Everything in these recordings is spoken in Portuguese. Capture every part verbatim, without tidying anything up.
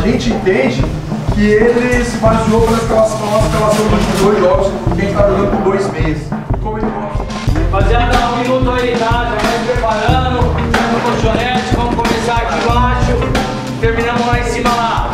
gente entende que ele se baseou pela escalação, nossa escalação dos últimos dois jogos, porque a gente tá jogando por dois meses. Como ele gosta. Rapaziada, um minuto aí, tá? Já vai preparando, já no colchonete, vamos começar aqui embaixo, terminamos lá em cima lá.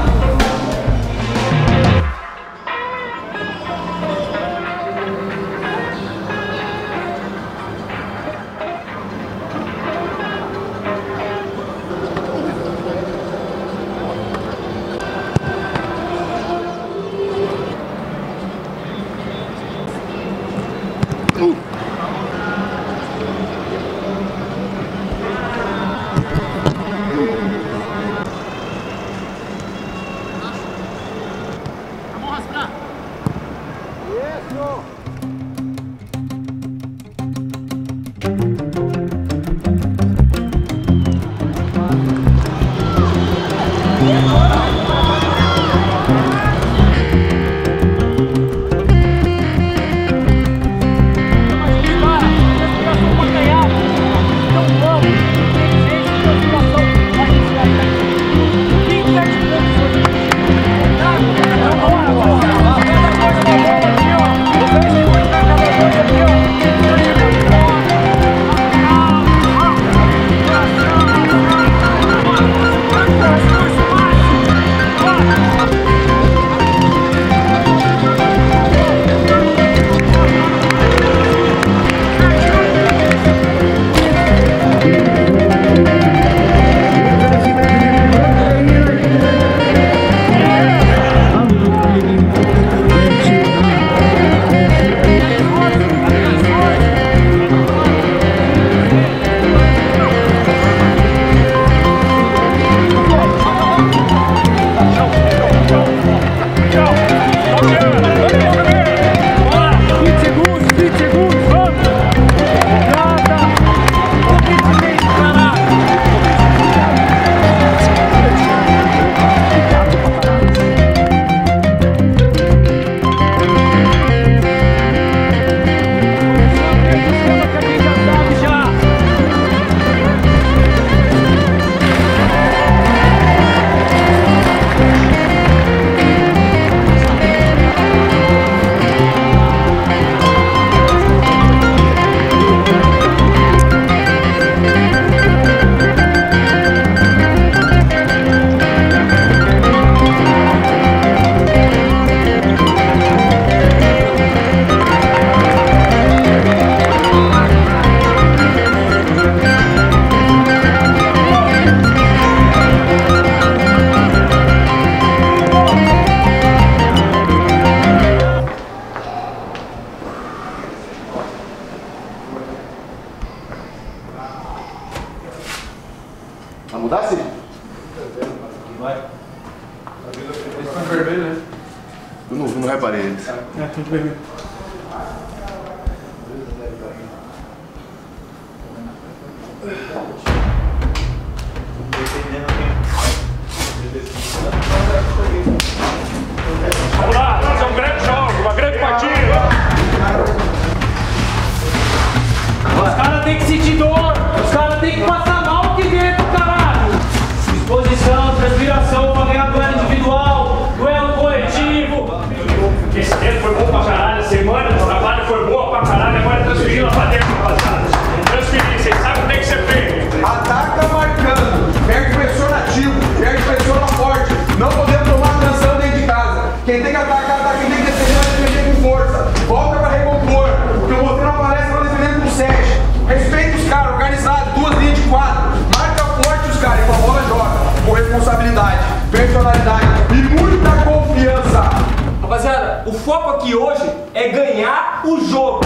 Vai mudar, sim? Vai. Eles estão vermelhos, né? Eu não, não reparei eles. É, tudo vermelho. Vamos lá, fazer um grande jogo, uma grande partida. Os caras têm que sentir dor, os caras têm que passar mal aqui dentro, caralho. Disposição, transpiração pra ganhar duelo individual, duelo coletivo. Esse tempo foi bom pra caralho, a semana de trabalho foi boa pra caralho, agora transferindo lá pra dentro, rapaziada. Transferir, vocês sabem o que tem que ser feito. Ataca marcando, perde pressão ativo, perde pressão forte. Não podemos tomar atenção dentro de casa. Quem tem que atacar, ataca. Quem tem que defender, vai defender com força. Volta pra recompor, porque eu mostrei na palestra pra defender com sete. Respeita os caras, organizado, duas linhas de quatro. Marca forte os caras e com a bola joga. Com responsabilidade, personalidade e muita confiança. Rapaziada, o foco aqui hoje é ganhar o jogo.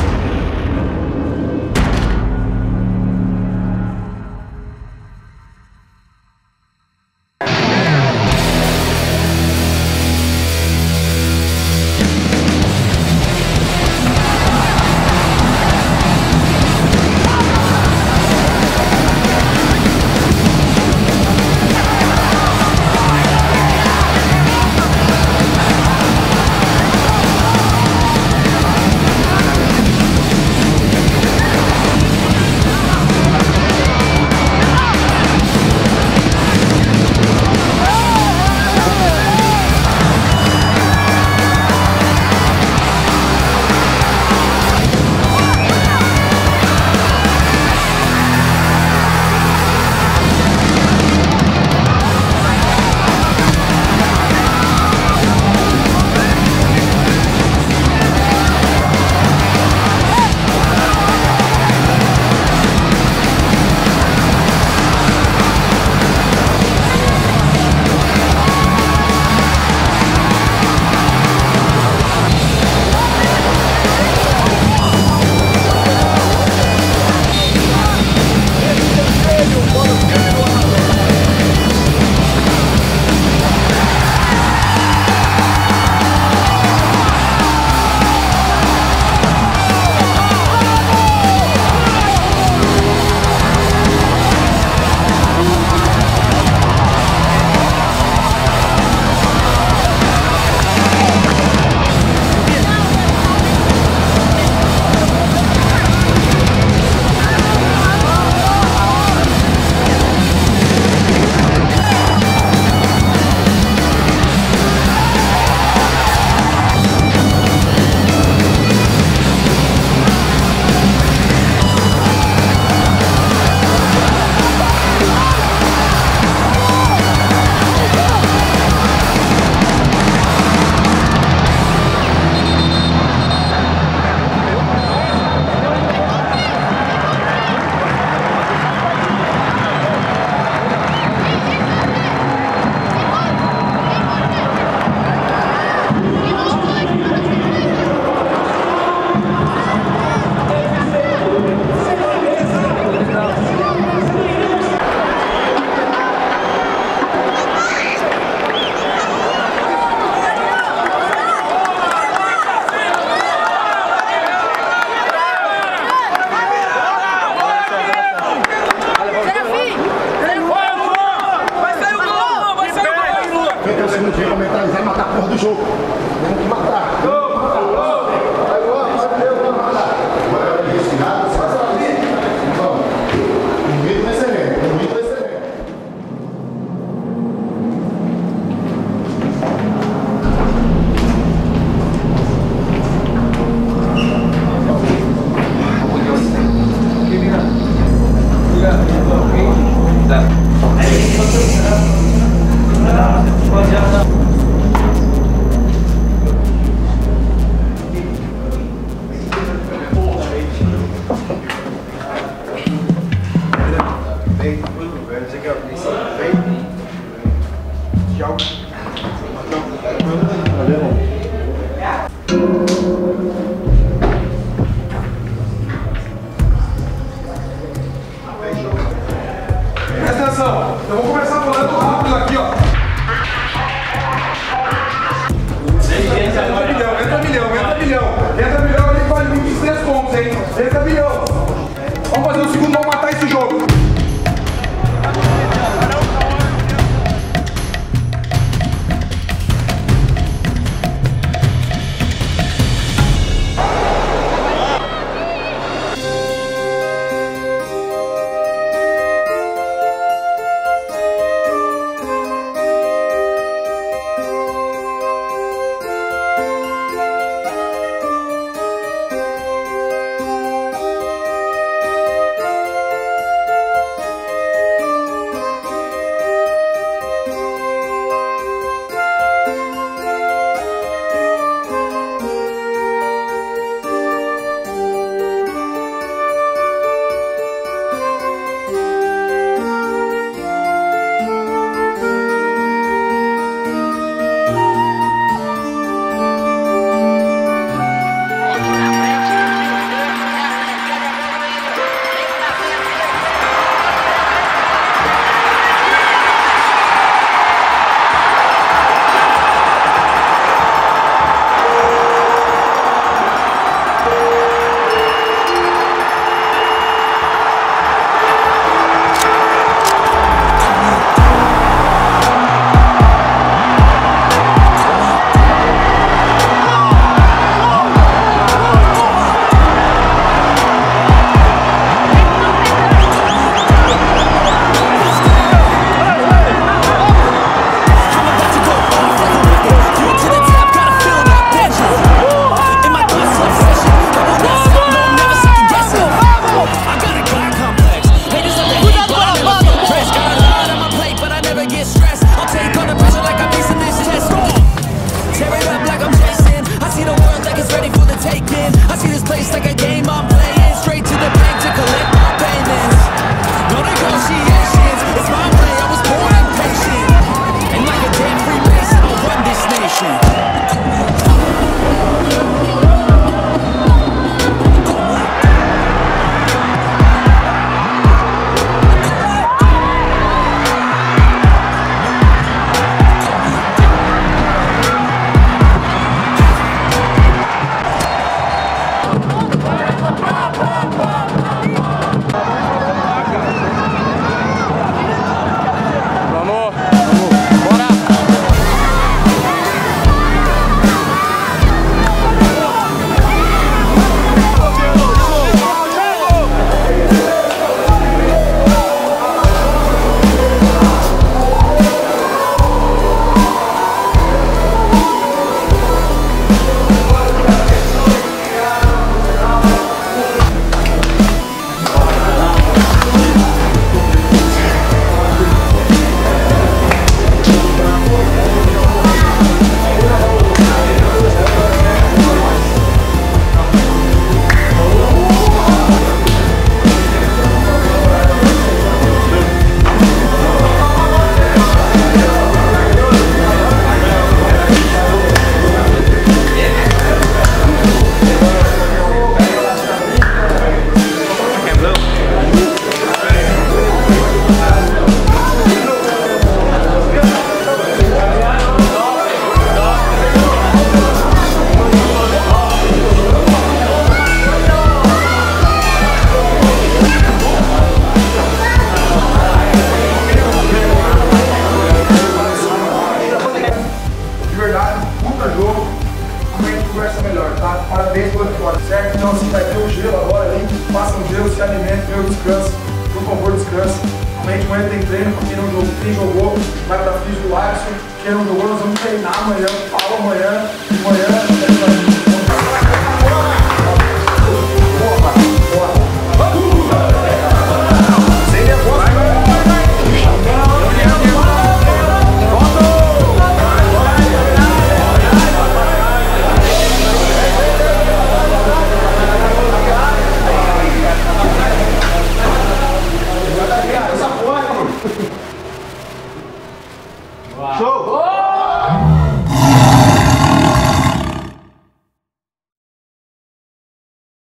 cada vez por fora, certo? Então assim, vai ter o gelo agora ali, faça um gelo, se alimente, meu descanso, por favor, descanse. Amanhã de manhã tem treino, pra quem não jogou, quem jogou, vai pra físico do Alisson, quem não jogou, nós vamos treinar amanhã, fala amanhã, de manhã,